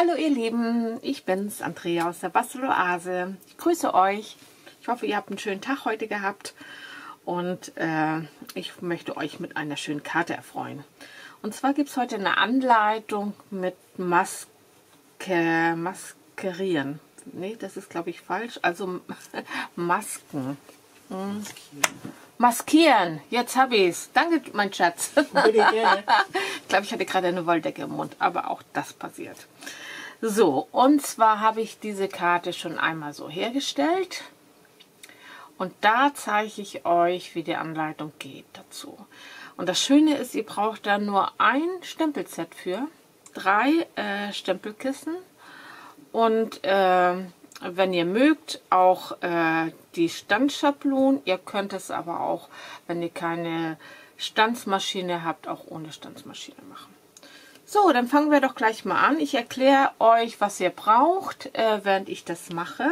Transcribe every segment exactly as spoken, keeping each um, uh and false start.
Hallo ihr Lieben, ich bin's, Andrea aus der Basteloase. Ich grüße euch. Ich hoffe, ihr habt einen schönen Tag heute gehabt und äh, ich möchte euch mit einer schönen Karte erfreuen. Und zwar gibt es heute eine Anleitung mit Maske, Maskerieren. Nee, das ist glaube ich falsch. Also Masken. Hm. Maskieren, jetzt habe ich es. Danke, mein Schatz. Bitte gerne. Ich glaube, ich hatte gerade eine Wolldecke im Mund, aber auch das passiert. So, und zwar habe ich diese Karte schon einmal so hergestellt. Und da zeige ich euch, wie die Anleitung geht dazu. Und das Schöne ist, ihr braucht da nur ein Stempelset für, drei äh, Stempelkissen und äh, wenn ihr mögt, auch äh, die Stanzschablonen. Ihr könnt es aber auch, wenn ihr keine Stanzmaschine habt, auch ohne Stanzmaschine machen. So, dann fangen wir doch gleich mal an. Ich erkläre euch, was ihr braucht, äh, während ich das mache.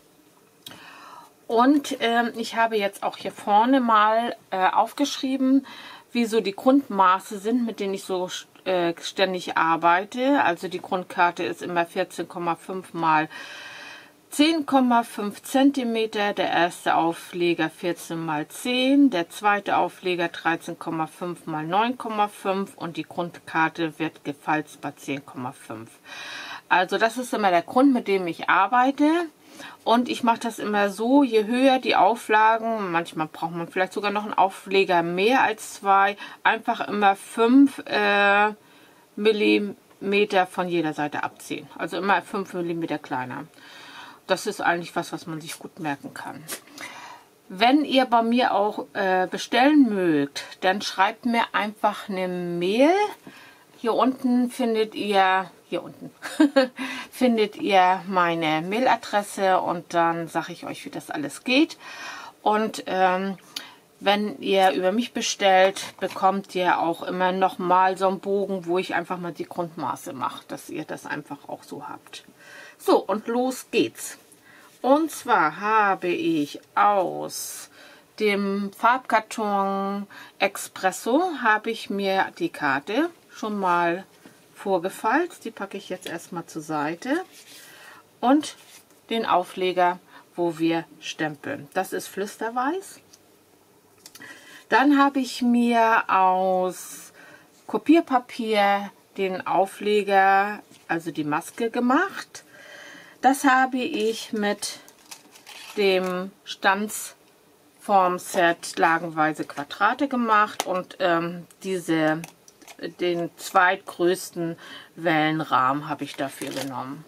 Und äh, ich habe jetzt auch hier vorne mal äh, aufgeschrieben, wie so die Grundmaße sind, mit denen ich so äh, ständig arbeite. Also die Grundkarte ist immer vierzehn Komma fünf mal zehn Komma fünf Zentimeter, der erste Aufleger vierzehn mal zehn, der zweite Aufleger dreizehn Komma fünf mal neun Komma fünf und die Grundkarte wird gefalzt bei zehn Komma fünf. Also das ist immer der Grund, mit dem ich arbeite. Und ich mache das immer so, je höher die Auflagen, manchmal braucht man vielleicht sogar noch einen Aufleger mehr als zwei, einfach immer fünf äh, Millimeter von jeder Seite abziehen. Also immer fünf Millimeter kleiner. Das ist eigentlich was, was man sich gut merken kann. Wenn ihr bei mir auch äh, bestellen mögt, dann schreibt mir einfach eine Mail. Hier unten findet ihr, hier unten findet ihr meine Mailadresse und dann sage ich euch, wie das alles geht. Und ähm, wenn ihr über mich bestellt, bekommt ihr auch immer noch mal so einen Bogen, wo ich einfach mal die Grundmaße mache, dass ihr das einfach auch so habt. So, und los geht's. Und zwar habe ich aus dem Farbkarton Espresso habe ich mir die Karte schon mal vorgefalzt. Die packe ich jetzt erstmal zur Seite. Und den Aufleger, wo wir stempeln. Das ist Flüsterweiß. Dann habe ich mir aus Kopierpapier den Aufleger, also die Maske gemacht. Das habe ich mit dem Stanzformset lagenweise Quadrate gemacht und ähm, diese, den zweitgrößten Wellenrahmen habe ich dafür genommen.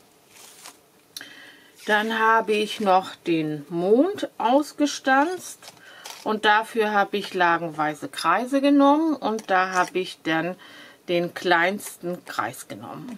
Dann habe ich noch den Mond ausgestanzt und dafür habe ich lagenweise Kreise genommen und da habe ich dann den kleinsten Kreis genommen.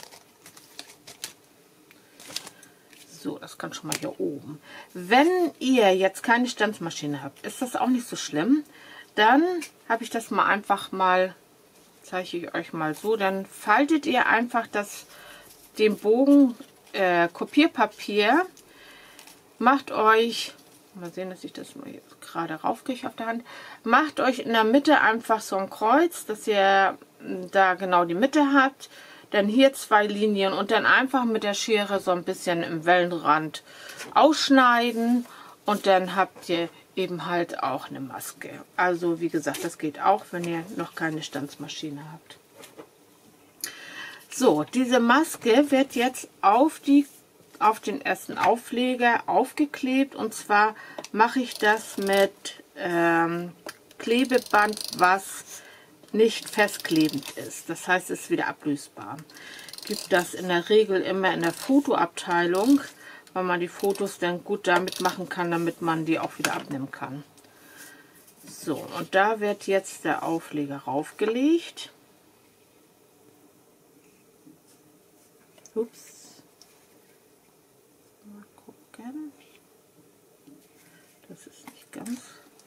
So, das kann schon mal hier oben. Wenn ihr jetzt keine Stanzmaschine habt, ist das auch nicht so schlimm. Dann habe ich das mal einfach mal, zeige ich euch mal so, dann faltet ihr einfach das, den Bogen äh, Kopierpapier, macht euch, mal sehen, dass ich das mal jetzt gerade raufkriege auf der Hand, macht euch in der Mitte einfach so ein Kreuz, dass ihr da genau die Mitte habt. Dann hier zwei Linien und dann einfach mit der Schere so ein bisschen im Wellenrand ausschneiden und dann habt ihr eben halt auch eine Maske. Also wie gesagt, das geht auch, wenn ihr noch keine Stanzmaschine habt. So, diese Maske wird jetzt auf, die, auf den ersten Aufleger aufgeklebt und zwar mache ich das mit ähm, Klebeband, was nicht festklebend ist. Das heißt, es ist wieder ablösbar. Gibt das in der Regel immer in der Fotoabteilung, weil man die Fotos dann gut damit machen kann, damit man die auch wieder abnehmen kann. So, und da wird jetzt der Aufleger raufgelegt. Ups. Mal gucken. Das ist nicht ganz.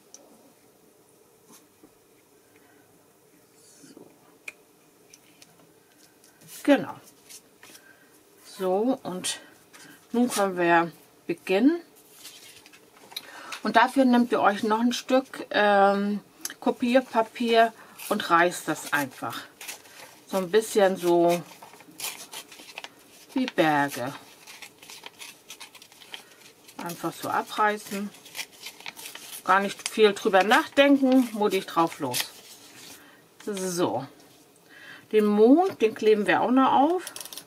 Genau. So, und nun können wir beginnen. Und dafür nehmt ihr euch noch ein Stück ähm, Kopierpapier und reißt das einfach. So ein bisschen so wie Berge. Einfach so abreißen. Gar nicht viel drüber nachdenken, mutig drauf los. So. Den Mond, den kleben wir auch noch auf.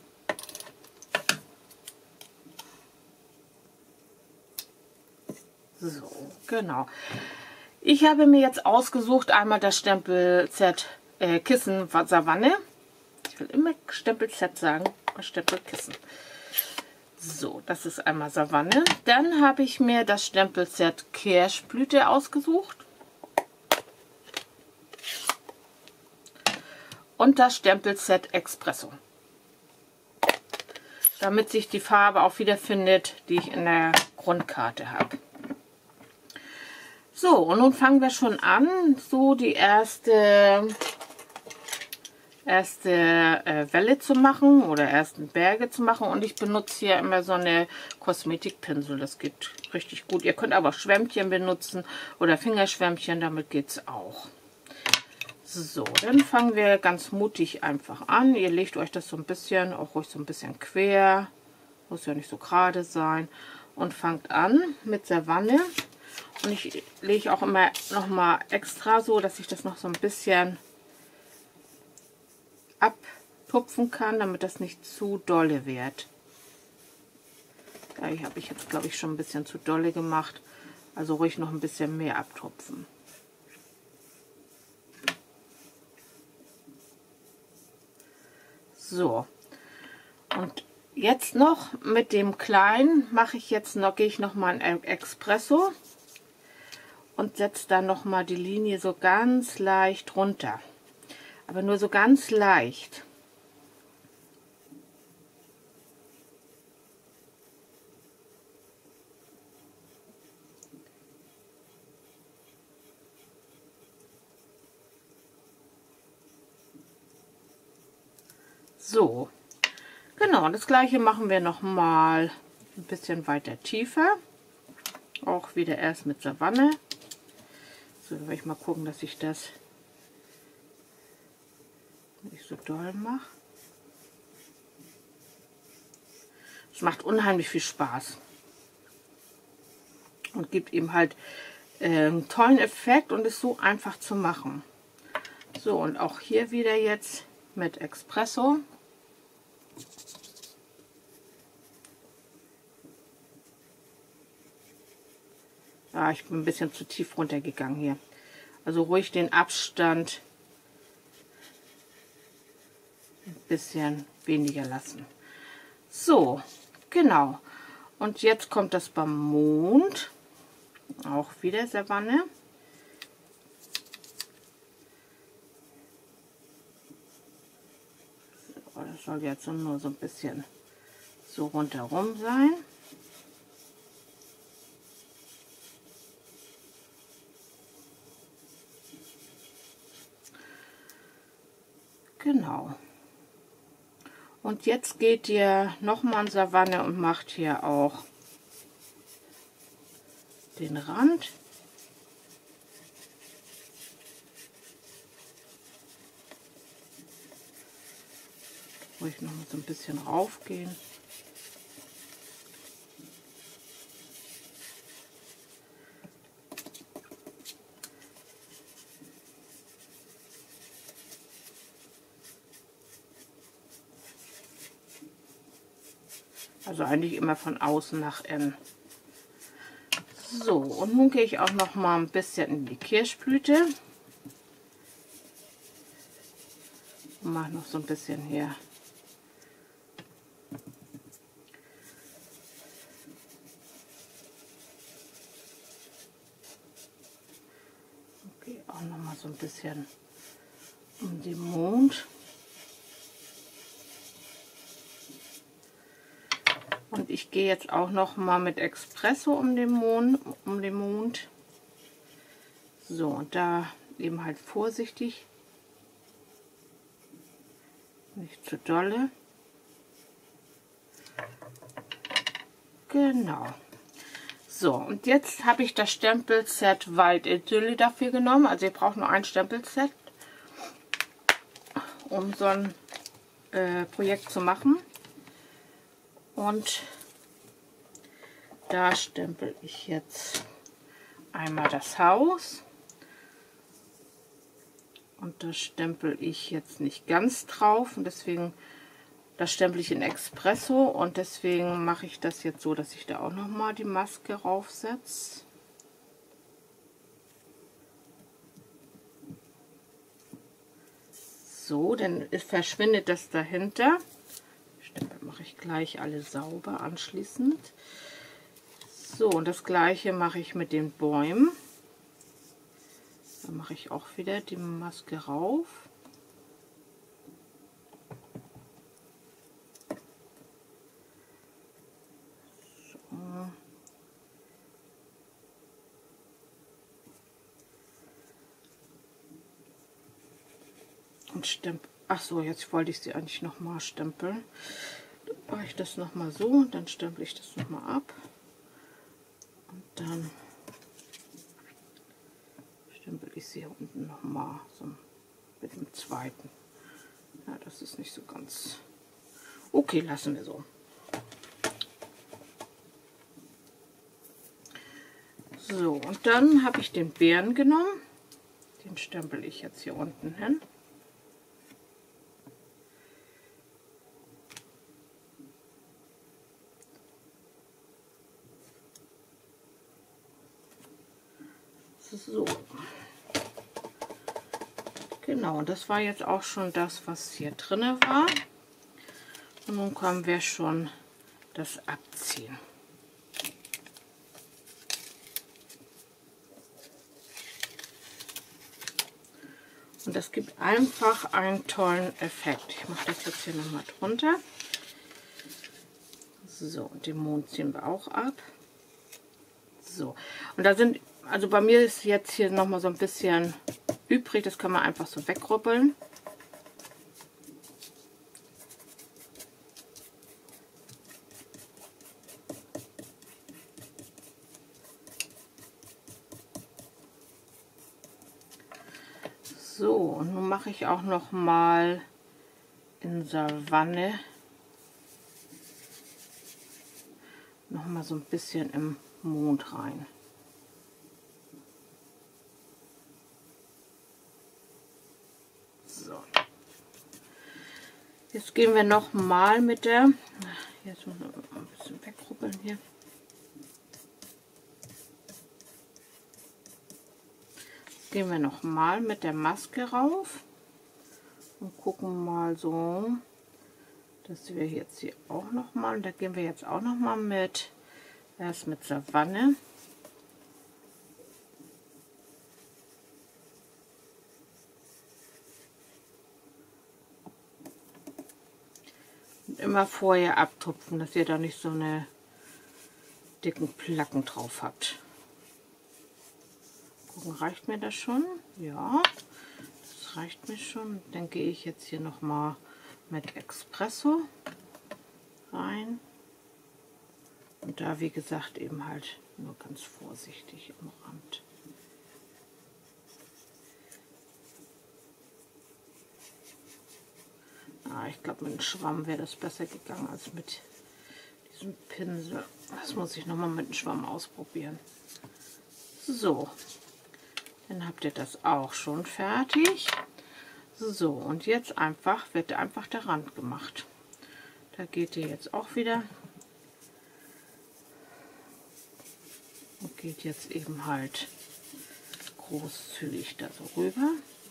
So, genau. Ich habe mir jetzt ausgesucht, einmal das Stempel-Z äh, Kissen Savanne. Ich will immer Stempel-Z sagen, Stempelkissen. So, das ist einmal Savanne. Dann habe ich mir das Stempel-Z Kirschblüte ausgesucht. Und das Stempel-Z Espresso. Damit sich die Farbe auch wiederfindet, die ich in der Grundkarte habe. So, und nun fangen wir schon an, so die erste, erste äh, Welle zu machen oder ersten Berge zu machen. Und ich benutze hier immer so eine Kosmetikpinsel, das geht richtig gut. Ihr könnt aber Schwämmchen benutzen oder Fingerschwämmchen, damit geht es auch. So, dann fangen wir ganz mutig einfach an. Ihr legt euch das so ein bisschen, auch ruhig so ein bisschen quer, muss ja nicht so gerade sein. Und fangt an mit Savanne. Und ich lege auch immer noch mal extra so, dass ich das noch so ein bisschen abtupfen kann, damit das nicht zu dolle wird. Da habe ich jetzt, glaube ich, schon ein bisschen zu dolle gemacht. Also ruhig noch ein bisschen mehr abtupfen. So. Und jetzt noch mit dem kleinen mache ich jetzt noch, gehe ich noch mal ein Espresso. Und setze dann noch mal die Linie so ganz leicht runter. Aber nur so ganz leicht. So. Genau, das gleiche machen wir noch mal ein bisschen weiter tiefer. Auch wieder erst mit Savanne. So, dann werde ich mal gucken, dass ich das nicht so doll mache. Es macht unheimlich viel Spaß. Und gibt eben halt äh, einen tollen Effekt und ist so einfach zu machen. So, und auch hier wieder jetzt mit Espresso. Ja, ich bin ein bisschen zu tief runtergegangen hier. Also ruhig den Abstand ein bisschen weniger lassen. So, genau. Und jetzt kommt das beim Mond. Auch wieder Savanne. So, das soll jetzt nur so ein bisschen so rundherum sein. Genau. Und jetzt geht ihr nochmal in Savanne und macht hier auch den Rand. Ruhig noch mal so ein bisschen raufgehen. Also eigentlich immer von außen nach innen. So, und nun gehe ich auch noch mal ein bisschen in die Kirschblüte. Und mache noch so ein bisschen hier. Okay, auch noch mal so ein bisschen um den Mond. Und ich gehe jetzt auch noch mal mit Espresso um den Mond, um den Mond. So, und da eben halt vorsichtig. Nicht zu dolle. Genau. So, und jetzt habe ich das Stempel-Z Waldidylle dafür genommen. Also ihr braucht nur ein Stempel-Z, um so ein äh, Projekt zu machen. Und da stempel ich jetzt einmal das Haus. Und das stempel ich jetzt nicht ganz drauf. Und deswegen, das stempel ich in Espresso. Und deswegen mache ich das jetzt so, dass ich da auch nochmal die Maske raufsetze. So, dann verschwindet das dahinter. Stempel mache ich gleich alle sauber anschließend. So, und das gleiche mache ich mit den Bäumen. Da mache ich auch wieder die Maske rauf. So. Und stempel. Ach so, jetzt wollte ich sie eigentlich noch mal stempeln. Dann mache ich das noch mal so und dann stempel ich das noch mal ab. Und dann stempel ich sie hier unten noch mal so mit dem zweiten. Ja, das ist nicht so ganz. Okay, lassen wir so. So, und dann habe ich den Bären genommen. Den stempel ich jetzt hier unten hin. So, genau, das war jetzt auch schon das, was hier drin war. Und nun können wir schon das abziehen. Und das gibt einfach einen tollen Effekt. Ich mache das jetzt hier nochmal drunter. So, und den Mond ziehen wir auch ab. So, und da sind, also bei mir ist jetzt hier noch mal so ein bisschen übrig, das kann man einfach so wegrubbeln. So, und nun mache ich auch noch mal in Savanne noch mal so ein bisschen im Mond rein. So. Jetzt gehen wir noch mal mit der, jetzt muss ich ein bisschen wegrubbeln hier. Jetzt gehen wir noch mal mit der Maske rauf und gucken mal so, dass wir jetzt hier auch noch mal, da gehen wir jetzt auch noch mal mit, erst mit Savanne. Und immer vorher abtupfen, dass ihr da nicht so eine dicken Placken drauf habt. Gucken, reicht mir das schon? Ja, das reicht mir schon. Dann gehe ich jetzt hier noch mal mit Espresso rein. Und da, wie gesagt, eben halt nur ganz vorsichtig am Rand. Ah, ich glaube, mit dem Schwamm wäre das besser gegangen als mit diesem Pinsel. Das muss ich nochmal mit dem Schwamm ausprobieren. So, dann habt ihr das auch schon fertig. So, und jetzt einfach wird einfach der Rand gemacht. Da geht ihr jetzt auch wieder und geht jetzt eben halt großzügig da so rüber.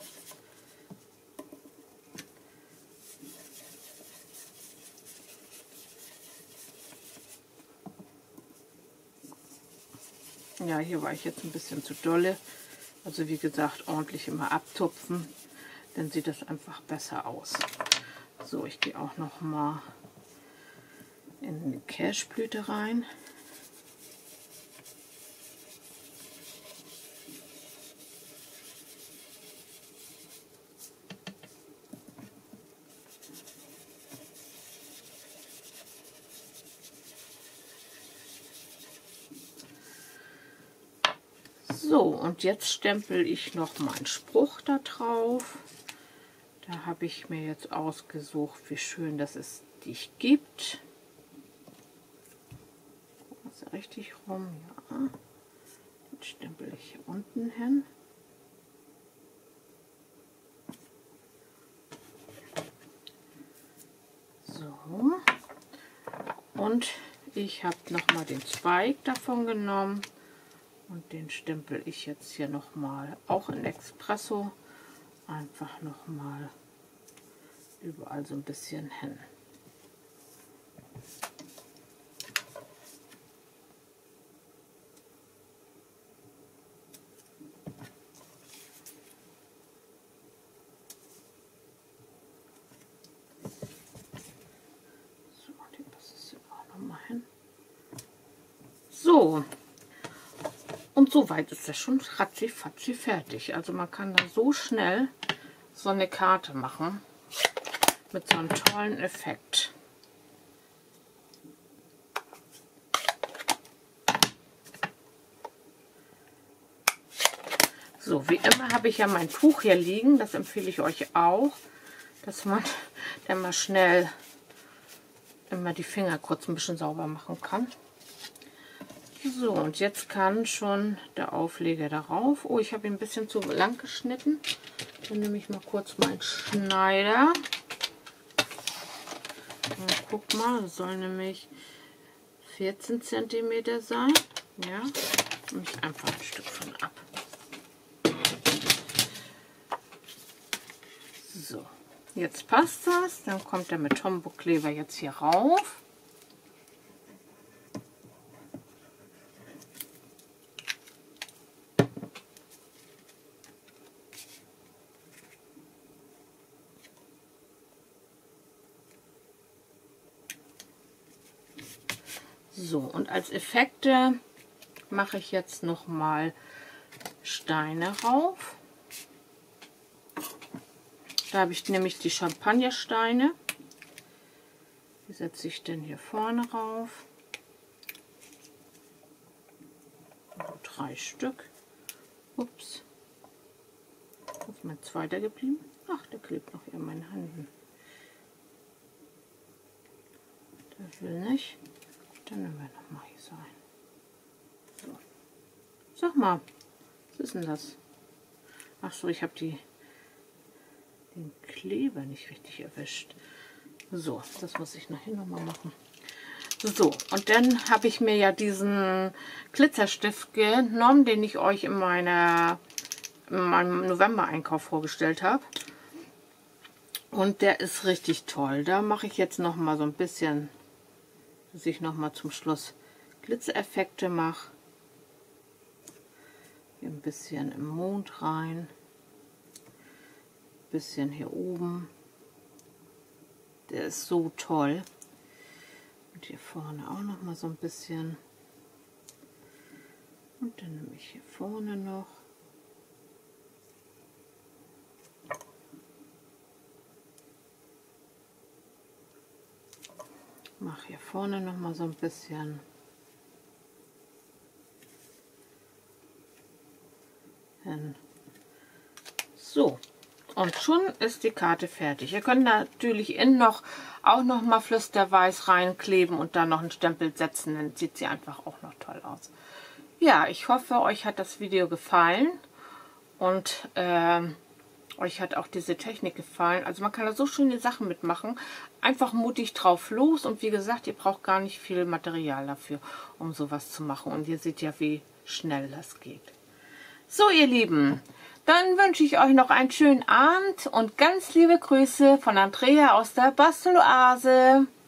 Ja, hier war ich jetzt ein bisschen zu dolle. Also wie gesagt, ordentlich immer abtupfen, dann sieht das einfach besser aus. So, ich gehe auch noch mal in die Kirschblüte rein. So, und jetzt stempel ich noch meinen Spruch da drauf. Da habe ich mir jetzt ausgesucht, wie schön das es dich gibt. richtig rum? Ja. Den stempel ich hier unten hin. So. Und ich habe noch mal den Zweig davon genommen und den stempel ich jetzt hier noch mal auch in Espresso einfach noch mal überall so ein bisschen hin. So, und soweit ist das schon ratzi fatzi fertig. Also man kann da so schnell so eine Karte machen mit so einem tollen Effekt. So, wie immer habe ich ja mein Tuch hier liegen. Das empfehle ich euch auch, dass man dann mal schnell immer die Finger kurz ein bisschen sauber machen kann. So, und jetzt kann schon der Aufleger darauf. Oh, ich habe ihn ein bisschen zu lang geschnitten. Dann nehme ich mal kurz meinen Schneider. Und guck mal, das soll nämlich vierzehn Zentimeter sein. Ja, nehme ich einfach ein Stück von ab. So, jetzt passt das. Dann kommt der mit Tombow-Kleber jetzt hier rauf. So, und als Effekte mache ich jetzt noch mal Steine rauf. Da habe ich nämlich die Champagnersteine. Die setze ich dann hier vorne rauf. Also drei Stück. Ups. Wo ist mein zweiter geblieben? Ach, der klebt noch hier in meinen Händen. Der will nicht. Dann nehmen wir noch mal hier sein. So. Sag mal, was ist denn das? Ach so, ich habe die den Kleber nicht richtig erwischt. So, das muss ich nachher noch mal machen. So, und dann habe ich mir ja diesen Glitzerstift genommen, den ich euch in meiner in meinem November-Einkauf vorgestellt habe. Und der ist richtig toll. Da mache ich jetzt noch mal so ein bisschen, dass ich noch mal zum Schluss Glitzereffekte mache. Hier ein bisschen im Mond rein. Ein bisschen hier oben. Der ist so toll. Und hier vorne auch noch mal so ein bisschen. Und dann nehme ich hier vorne noch. Mache hier vorne noch mal so ein bisschen. Hin. So, und schon ist die Karte fertig. Ihr könnt natürlich innen noch auch noch mal Flüsterweiß reinkleben und dann noch einen Stempel setzen, dann sieht sie einfach auch noch toll aus. Ja, ich hoffe, euch hat das Video gefallen und ähm, euch hat auch diese Technik gefallen. Also man kann da so schöne Sachen mitmachen. Einfach mutig drauf los und wie gesagt, ihr braucht gar nicht viel Material dafür, um sowas zu machen. Und ihr seht ja, wie schnell das geht. So, ihr Lieben, dann wünsche ich euch noch einen schönen Abend und ganz liebe Grüße von Andrea aus der Basteloase.